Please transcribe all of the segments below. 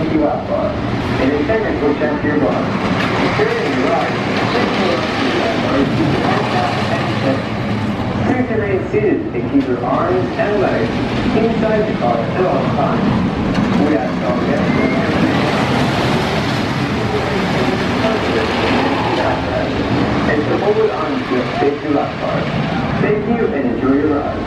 safety lap bar. An attendant will check your bar. During your ride, please hold on to the lap bar to keep your arms out and steady. Please remain seated and keep your arms and legs inside the car at all times. We ask all guests to and to hold on to the safety lap bar. Thank you and enjoy your ride.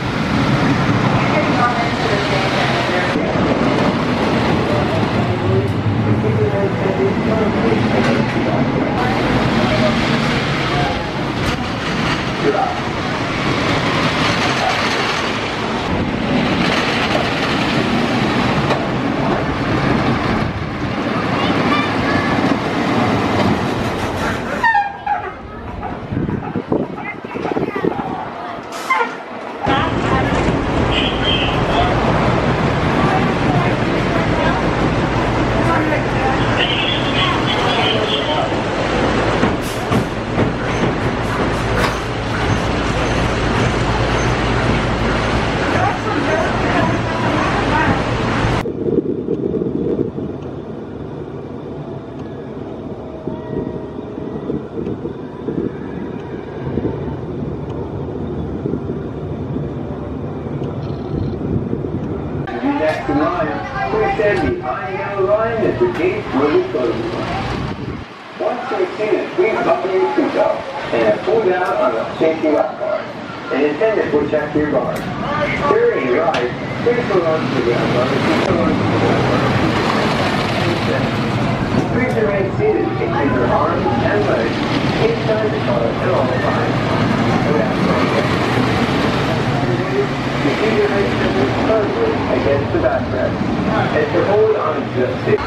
Next in line, please stand behind the yellow line as the gates will be closing. Once you've seen it, please buckle your seatbelt and pull down on the safety lap bar. An attendant will check your bar. During your ride, please hold on to the ground bar and keep on to the ground bar. Please remain seated and keep your arms and legs inside the car at all times. You keep your legs firmly against the backrest and to hold on to the